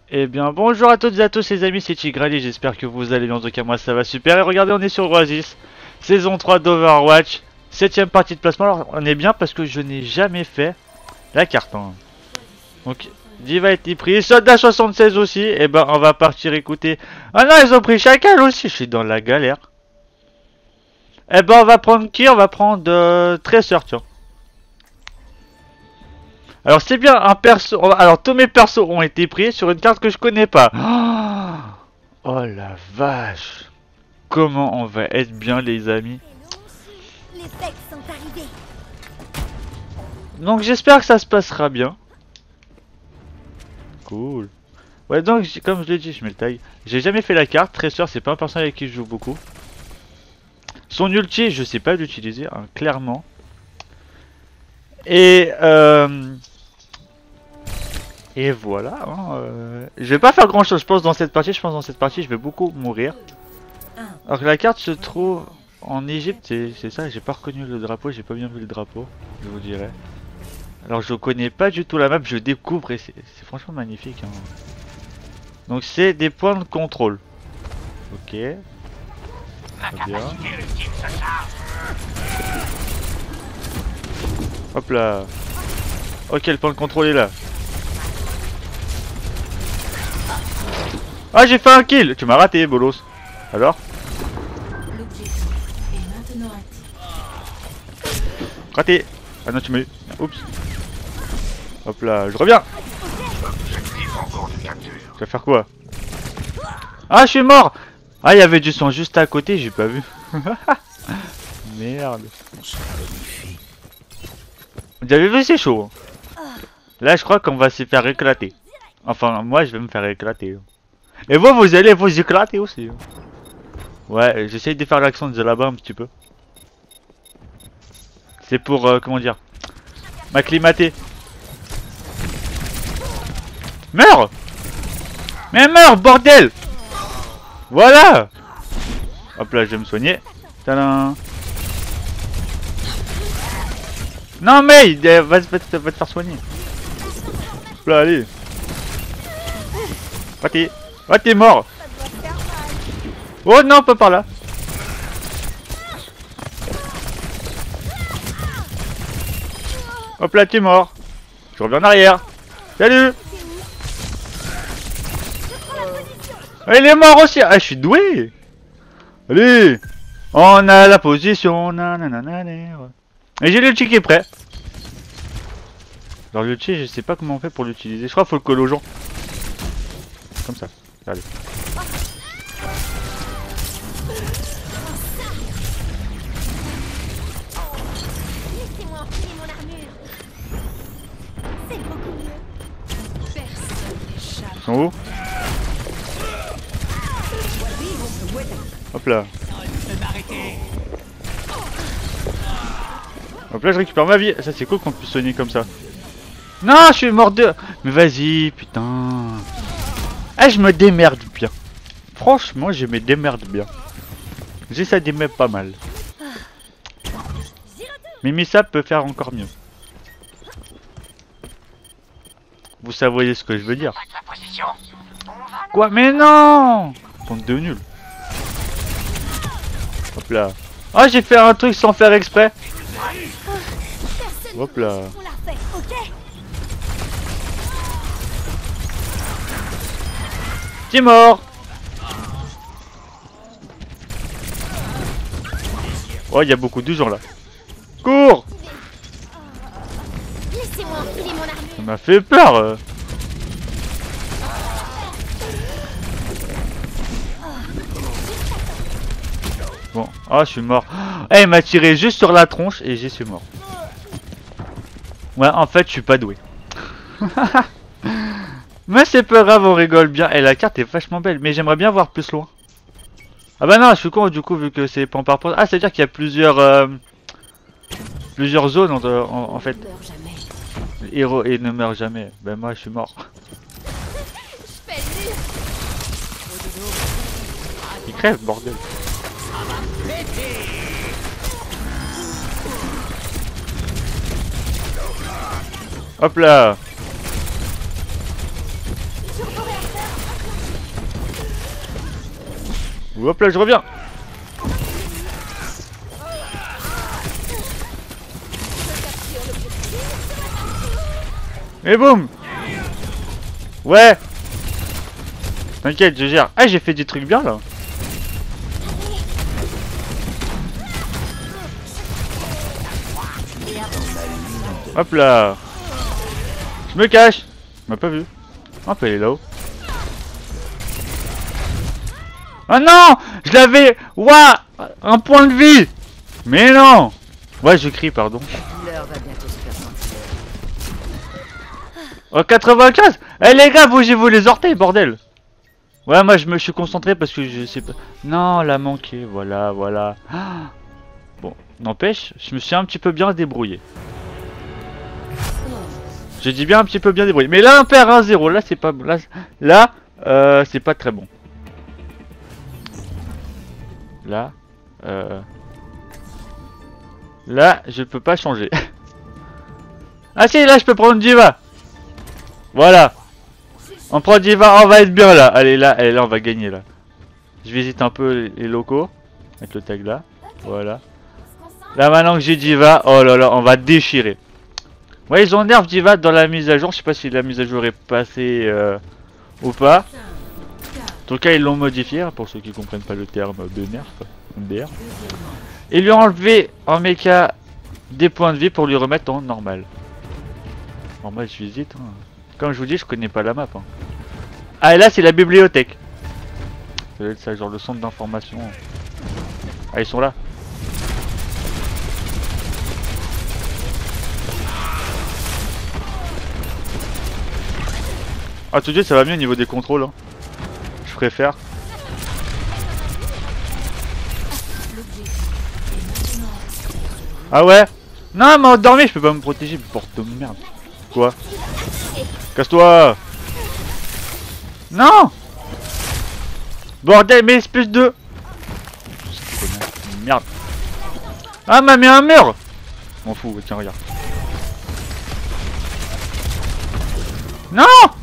Eh bien bonjour à toutes et à tous les amis, c'est Tigrali, j'espère que vous allez bien, en tout cas moi ça va super. Et regardez, on est sur Oasis, saison 3 d'Overwatch, 7ème partie de placement. Alors on est bien parce que je n'ai jamais fait la carte hein. Donc Diva a été pris, Soldat 76 aussi. Et ben on va partir écouter. Ah non, ils ont pris Chacal aussi, je suis dans la galère. Eh ben on va prendre qui? On va prendre Tracer, tiens. Alors c'est bien un perso. Alors tous mes persos ont été pris sur une carte que je connais pas. Oh la vache. Comment on va être bien les amis. Les becs sont arrivés. Donc j'espère que ça se passera bien. Cool. Ouais donc comme je l'ai dit, je mets le tag. J'ai jamais fait la carte. Tracer c'est pas un personnage avec qui je joue beaucoup. Son ulti je sais pas l'utiliser hein, clairement. Et voilà hein, je vais pas faire grand chose je pense dans cette partie. Je pense dans cette partie je vais beaucoup mourir. Alors que la carte se trouve en Égypte, c'est ça, j'ai pas reconnu le drapeau, j'ai pas bien vu le drapeau, je vous dirais. Alors je connais pas du tout la map, je découvre et c'est franchement magnifique hein. Donc c'est des points de contrôle. Ok. Très bien. Hop là. Ok, le point de contrôle est là. Ah, j'ai fait un kill. Tu m'as raté, bolos. Alors? Raté. Ah non, tu m'as eu. Oups. Hop là, je reviens. Tu vas faire quoi? Ah, je suis mort. Ah, il y avait du sang juste à côté, j'ai pas vu. Merde. Vous avez vu, c'est chaud. Là, je crois qu'on va se faire éclater. Enfin, moi, je vais me faire éclater. Et vous, vous allez vous éclater aussi. Ouais, j'essaye de faire l'accent de là-bas un petit peu. C'est pour, comment dire, m'acclimater. Meurs! Mais meurs, bordel! Voilà! Hop là, je vais me soigner. Tadam! Non mais, va te faire soigner. Hop là, allez. Raté. Ah, t'es mort! Oh non, pas par là. Hop là, t'es mort. Je reviens en arrière. Salut. Ah, il est mort aussi. Ah, je suis doué. Allez. On a la position. Et j'ai l'ulti qui est prêt. Alors l'ulti, je sais pas comment on fait pour l'utiliser. Je crois qu'il faut le coller aux gens. Comme ça. Allez. Laissez-moi enfiler mon armure. C'est beaucoup mieux. Personne n'échappe. Ils sont où? Hop là. Hop là, je récupère ma vie. Ça c'est cool qu'on puisse soigner comme ça. Non, je suis mort de... Mais vas-y, putain. Ah, je me démerde bien. Franchement, je me démerde bien. J'essaie d'aimer pas mal. Mimisa peut faire encore mieux. Vous savez ce que je veux dire. Quoi? Mais non! Bande de nuls. Hop là. Ah, j'ai fait un truc sans faire exprès. Hop là. On l'a fait, ok? T'es mort. Oh, il y a beaucoup de gens là. Cours! Laissez-moi enfiler mon armure. Ça m'a fait peur. Bon, ah, je suis mort. Eh, il m'a tiré juste sur la tronche et j'y suis mort. Ouais, en fait, je suis pas doué. Mais c'est pas grave, on rigole bien. Et la carte est vachement belle, mais j'aimerais bien voir plus loin. Ah bah non, je suis con du coup, vu que c'est pan par pan. Ah, c'est-à-dire qu'il y a plusieurs zones en fait. Le héros et ne meurt jamais. Ben moi, je suis mort. Il crève, bordel. Hop là. Hop là, je reviens. Et boum. Ouais. T'inquiète, je gère. Ah, j'ai fait des trucs bien là. Hop là. Je me cache. Il m'a pas vu. Hop, elle est là-haut. Oh non, je l'avais. Ouah, un point de vie. Mais non. Ouais, je crie, pardon. Oh, 95. Eh les gars, bougez-vous les orteils, bordel. Ouais, moi je me suis concentré parce que je sais pas. Non, la manqué, voilà, voilà. Ah. Bon, n'empêche, je me suis un petit peu bien débrouillé. Je dis bien un petit peu bien débrouillé. Mais là, on perd 1-0. Là, c'est pas. Là, c'est pas très bon. Là, là, je peux pas changer. Ah si, là, je peux prendre Diva. Voilà. On prend Diva, on va être bien là. Allez, là, on va gagner là. Je visite un peu les locaux. Mettre le tag là. Voilà. Là, maintenant que j'ai Diva, oh là là, on va déchirer. Ouais, ils ont nerf Diva dans la mise à jour. Je sais pas si la mise à jour est passée ou pas. En tout cas, ils l'ont modifié, hein, pour ceux qui comprennent pas le terme de nerf. MDR. Et lui ont enlevé en méca des points de vie pour lui remettre en normal. Normal, je visite. Hein. Comme je vous dis, je connais pas la map. Hein. Ah, et là, c'est la bibliothèque. Ça doit être ça, genre le centre d'information. Ah, ils sont là. Ah, tout de suite, ça va mieux au niveau des contrôles. Hein. Je préfère. Ah ouais? Non, mais endormi, je peux pas me protéger, porte de merde. Quoi? Casse-toi! Non! Bordel, mais espèce de... Merde. Ah, m'a mis un mur! M'en fous, tiens, regarde. Non!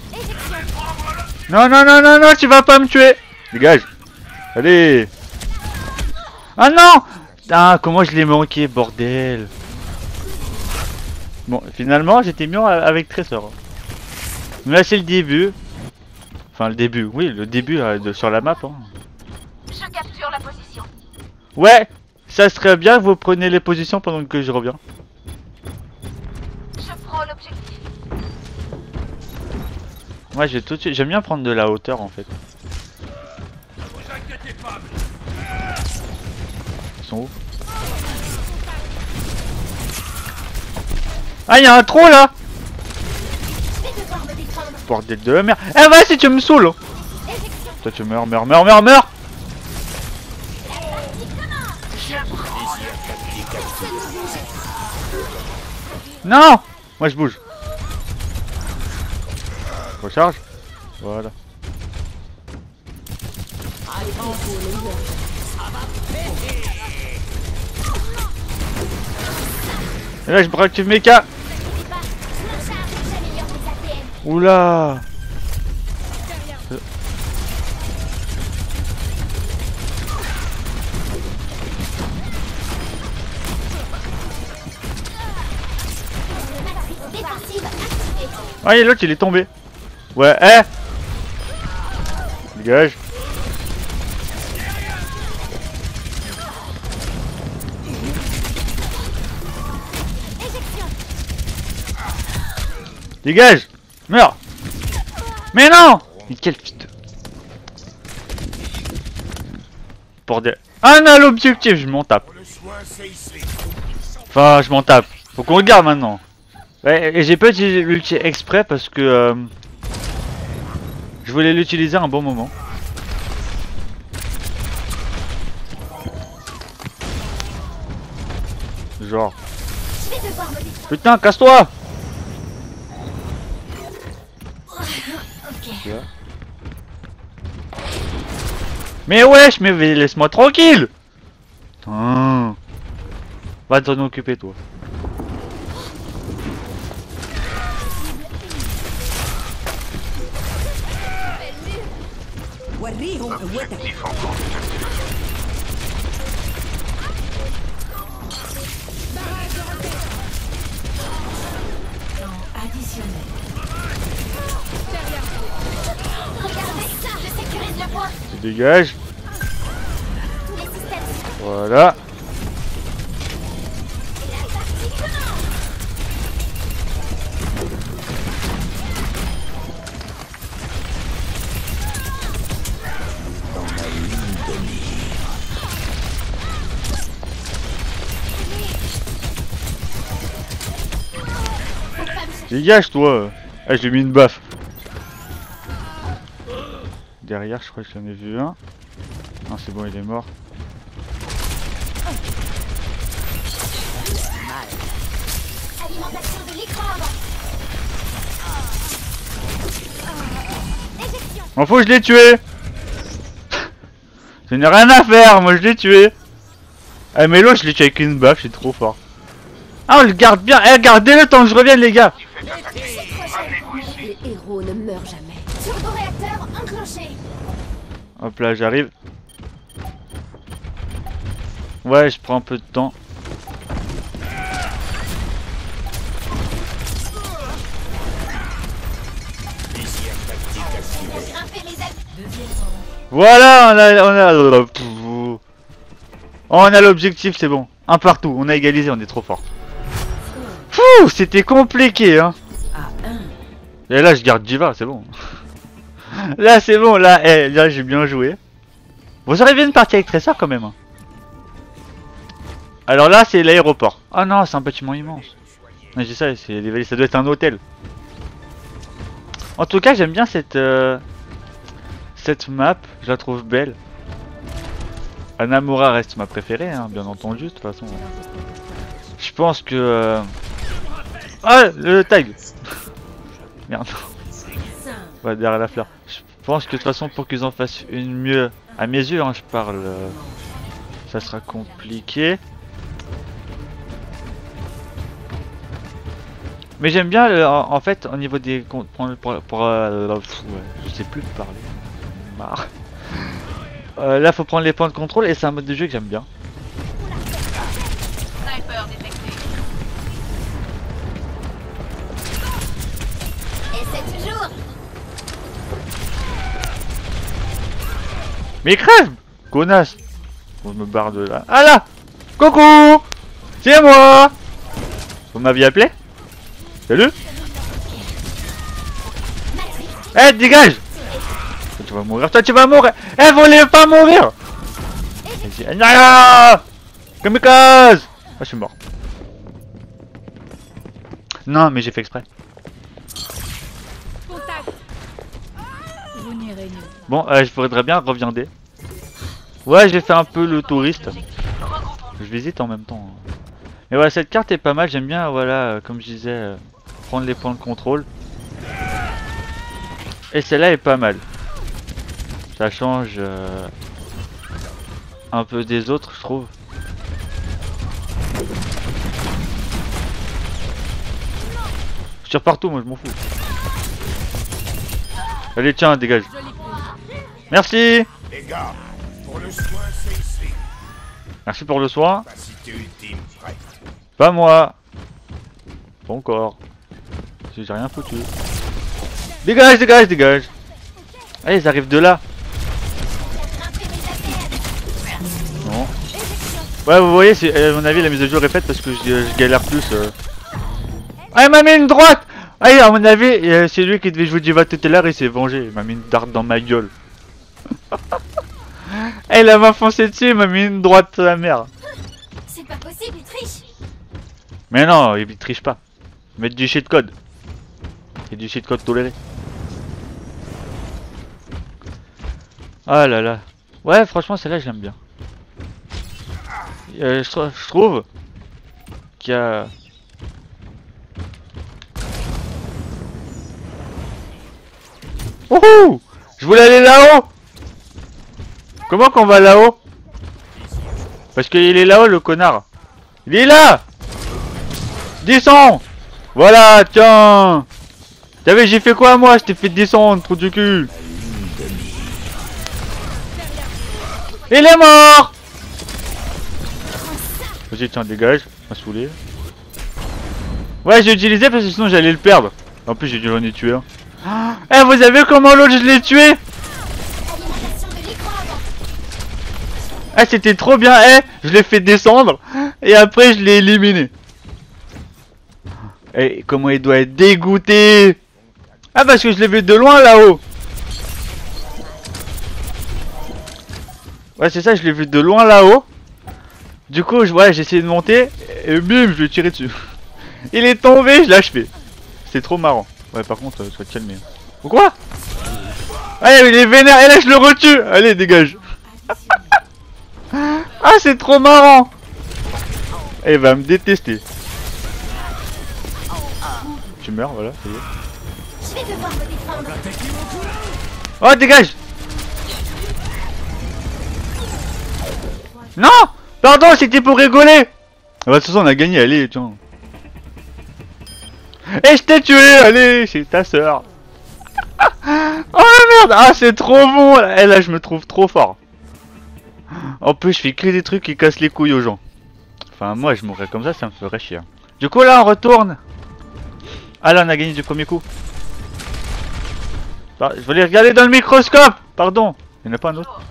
Non, non, non, non, non, tu vas pas me tuer! Dégage! Allez! Ah non! Ah, comment je l'ai manqué, bordel! Bon, finalement, j'étais mieux avec Tressor. Mais là, c'est le début. Enfin, le début, oui, le début sur la map. Hein. Je capture la position. Ouais, ça serait bien que vous preniez les positions pendant que je reviens. Je prends l'objectif. Moi, j'ai tout de suite. J'aime bien prendre de la hauteur en fait. Ils sont où? Ah, il y a un trou là! Bordel de merde! Eh, vas-y, si tu me saoules! Toi, tu meurs, meurs, meurs, meurs, meurs! Non! Moi, je bouge. Recharge. Voilà. Et là, je réactive mes cas. Oula. Ah, et l'autre il est tombé. Ouais, eh. Dégage. Dégage. Meurs. Mais non. Mais quel fils de... Bordel. Ah non, l'objectif, je m'en tape. Enfin, je m'en tape. Faut qu'on regarde maintenant. Ouais, et j'ai pas utilisé l'ulti exprès parce que je voulais l'utiliser à un bon moment. Genre. Putain, casse-toi! Okay. Mais wesh, mais laisse-moi tranquille! Putain. Va t'en occuper, toi. Objectif en cours. Regardez ça, je sécurise le point. Tu dégages. Tous les systèmes. Voilà. Dégage toi. Ah, j'ai mis une baffe. Derrière, je crois que j'en ai vu un. Non, c'est bon, il est mort. Alimentation de l'écran avant. Éjection. M'en faut, je l'ai tué. Je n'ai rien à faire, moi je l'ai tué. Ah mais l'autre je l'ai tué avec une baffe, c'est trop fort. Ah on le garde bien, eh gardez-le tant que je revienne les gars. Les héros ne meurent jamais. Turbo-réacteur enclenché. Hop là j'arrive. Ouais je prends un peu de temps. Grimper les ailes. Voilà on a l'objectif, c'est bon. Un partout, on a égalisé, on est trop fort. Fouh, c'était compliqué hein. Et là je garde Diva, c'est bon. Là c'est bon, là, là j'ai bien joué. Vous aurez vu une partie avec Tracer quand même hein. Alors là c'est l'aéroport. Ah non c'est un bâtiment immense. Ouais, j'ai ça, ça doit être un hôtel. En tout cas j'aime bien cette map, je la trouve belle. Anamura reste ma préférée hein, bien entendu de toute façon. Je pense que... Ah le tag. Merde. Ouais, derrière la fleur. Je pense que de toute façon pour qu'ils en fassent une mieux, à mes yeux hein, je parle, ça sera compliqué. Mais j'aime bien en fait au niveau des ouais, je sais plus parler. Marre. Là faut prendre les points de contrôle et c'est un mode de jeu que j'aime bien. Sniper détecté. Et c'est toujours. Mais crève, connasse. On me barre de là. Ah là, coucou, c'est moi. Vous m'aviez appelé? Salut. Eh dégage. Tu vas mourir, toi tu vas mourir. Eh voulez pas mourir. Kamikaze. Ah je suis mort. Non mais j'ai fait exprès. Vous n'irez nulle Bon je voudrais bien reviender. Ouais j'ai fait un peu le touriste. Je visite en même temps. Mais voilà cette carte est pas mal, j'aime bien voilà comme je disais prendre les points de contrôle. Et celle-là est pas mal. Ça change un peu des autres, je trouve. Je tire partout, moi je m'en fous. Allez, tiens, dégage. Merci. Les gars, pour le soin, c'est ici. Merci pour le soin. Capacité ultime prête. Pas moi. Pas encore. J'ai rien foutu. Dégage, dégage, dégage. Allez, ils arrivent de là. Non. Ouais, vous voyez, à mon avis, la mise à jour est faite parce que je galère plus. Ah, il m'a mis une droite. Ah, à mon avis, c'est lui qui devait jouer Diva tout à l'heure, il s'est vengé. Il m'a mis une darte dans ma gueule. Eh, il m'a foncé dessus, il m'a mis une droite sur la merde. C'est pas possible, il triche. Mais non, il triche pas. Mettre du shit code. C'est du shit code toléré. Ah là là. Ouais, franchement, celle-là, je l'aime bien. Je trouve qu'il y a... Wouhou! Je voulais aller là-haut! Comment qu'on va là-haut? Parce qu'il est là-haut, le connard. Il est là! Descends! Voilà, tiens! T'as vu, j'ai fait quoi moi? Je t'ai fait descendre, trou du cul! Il est mort! Vas-y, tiens, dégage, m'a saoulé. Ouais, j'ai utilisé parce que sinon j'allais le perdre. En plus, j'ai dû en tuer un. Eh, vous avez vu comment l'autre je l'ai tué? Alimentation de micro-avant. Ah, c'était trop bien. Eh, je l'ai fait descendre. Et après, je l'ai éliminé. Et comment il doit être dégoûté. Ah, parce que je l'ai vu de loin là-haut. Ouais, c'est ça, je l'ai vu de loin là-haut. Du coup, ouais, j'ai essayé de monter. Et bim, je lui ai tiré dessus. Il est tombé, je l'ai achevé. C'est trop marrant. Ouais, par contre, sois te calmer. Ou quoi? Allez, il est vénère. Et là, je le retue. Allez, dégage. Ah, c'est trop marrant. Et il va me détester. Tu meurs, voilà, ça y est. Je vais devoir me défendre. Oh, dégage. Non. Pardon, c'était pour rigoler. Ah bah, de toute façon, on a gagné, allez, tiens. Et je t'ai tué, allez, c'est ta soeur. Oh merde, ah c'est trop bon. Et là, je me trouve trop fort. En plus, je fais que des trucs qui cassent les couilles aux gens. Enfin, moi, je mourrais comme ça me ferait chier. Du coup, là, on retourne. Ah là, on a gagné du premier coup. Je voulais regarder dans le microscope. Pardon, il n'y en a pas un autre.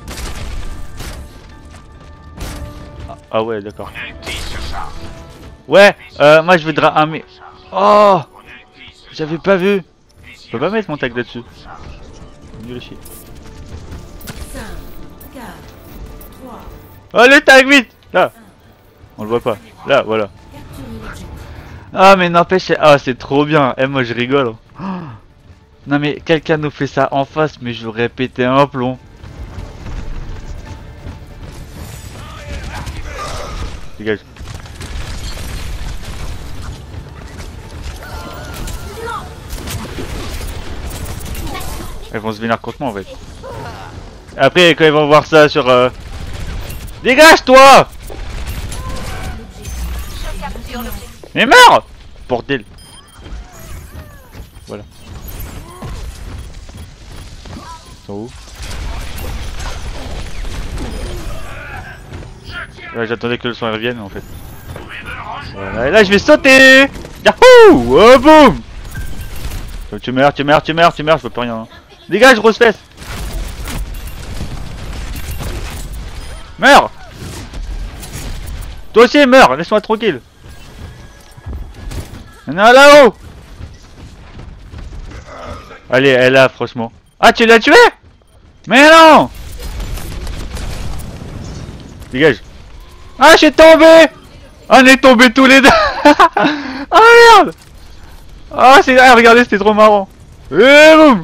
Ah ouais, d'accord. Ouais, moi je voudrais un mais... Oh, j'avais pas vu. Je peux pas mettre mon tag là-dessus. Nul le chier. 5, 4, 3, Oh le tag vite. Là. On le voit pas. Là, voilà. capturez l'objectif. Ah mais n'empêche, ah c'est trop bien. Eh moi je rigole. Oh. Non mais quelqu'un nous fait ça en face, mais j'aurais pété un plomb. Dégage. Elles vont se vénérer contre moi en fait. Après quand ils vont voir ça sur dégage toi. Je capture l'objectif. Mais meurs. Bordel. Voilà. Ils sont où? Ouais, j'attendais que le son revienne en fait. Voilà, et là je vais sauter. Yahoo. Oh boum. Tu meurs, tu meurs, tu meurs, tu meurs, je veux plus rien. Hein. Dégage, grosse fesse. Meurs. Toi aussi meurs, laisse-moi tranquille. Il y en a là-haut. Allez, elle est là, franchement. Ah, tu l'as tué? Mais non. Dégage. Ah, je suis tombé. On est tombés tous les deux. Oh merde. Ah, c'est... Ah, regardez, c'était trop marrant. Et boum.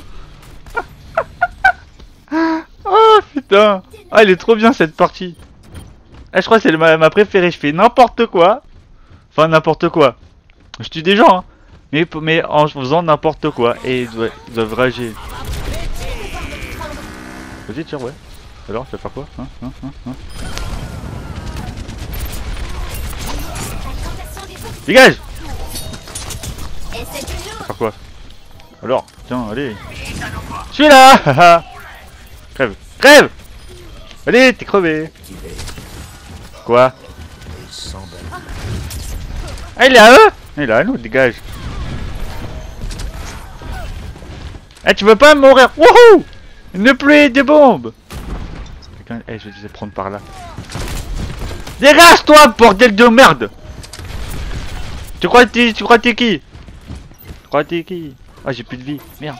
Oh putain. Ah, elle est trop bien cette partie. Ah, je crois que c'est ma préférée. Je fais n'importe quoi. Enfin, n'importe quoi. Je tue des gens, hein. Mais en faisant n'importe quoi. Et ils doivent rager. Vas-y, tire, ouais. Alors, ça va faire quoi, hein. Dégage. Et c'est toujours. Ça va faire quoi? Alors, tiens, allez. Je suis là. Crève. Crève. Allez, t'es crevé. Quoi? Ah, il est à eux. Il est à nous, dégage. Eh, tu veux pas mourir? Wouhou! Une pluie de bombes. Quelqu'un... Eh, je vais te prendre par là. Dégage-toi, bordel de merde! Tu crois que t'es qui? Tu crois que t'es qui? Ah, j'ai plus de vie. Merde.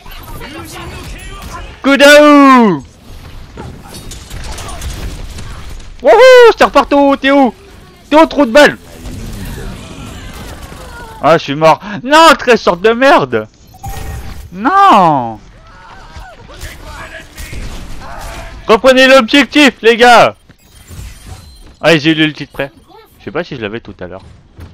Kudaou! Wouhou! C'est repartout! T'es où? T'es au trou de balle! Ah, je suis mort. Non, 13 sortes de merde! Non! Reprenez l'objectif, les gars! Ah, j'ai eu le titre prêt. Je sais pas si je l'avais tout à l'heure.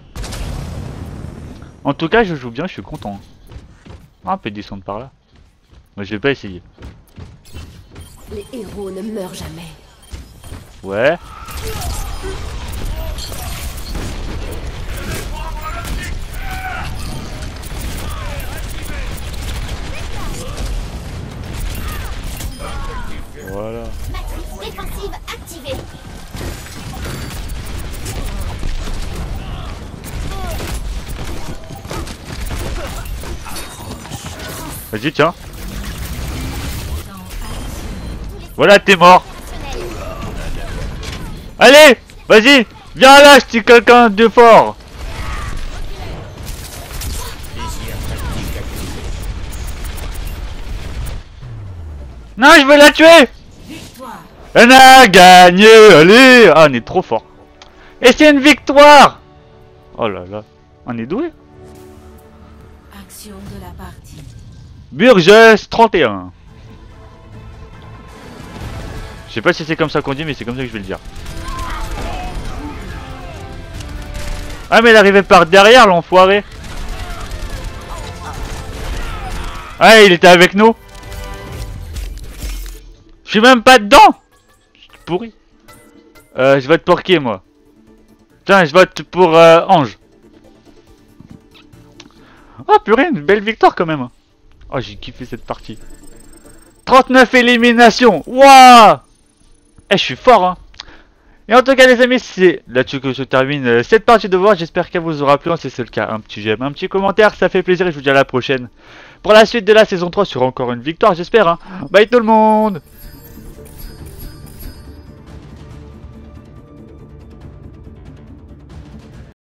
En tout cas, je joue bien, je suis content. Ah, on peut descendre par là. Moi, je vais pas essayer. Les héros ne meurent jamais. Ouais. Voilà. Matrice défensive activée. Vas-y, tiens. Voilà, t'es mort. Allez, vas-y. Viens là, je suis quelqu'un de fort. Non, je veux la tuer. On a gagné, allez. Ah, on est trop fort. Et c'est une victoire. Oh là là, on est doué. Action de la partie. Burgess 31. Je sais pas si c'est comme ça qu'on dit, mais c'est comme ça que je vais le dire. Ah, mais il arrivait par derrière, l'enfoiré. Ah, il était avec nous. Je suis même pas dedans. Je suis pourri. Je vote pour qui, moi? Tiens, je vote pour Ange. Oh purée, une belle victoire quand même. Oh, j'ai kiffé cette partie. 39 éliminations. Waouh. Eh, je suis fort, hein. Et en tout cas, les amis, c'est là-dessus que se termine cette partie de Overwatch. J'espère qu'elle vous aura plu. Si c'est le cas, un petit j'aime, un petit commentaire, ça fait plaisir. Et je vous dis à la prochaine pour la suite de la saison 3 sur encore une victoire, j'espère, hein. Bye tout le monde.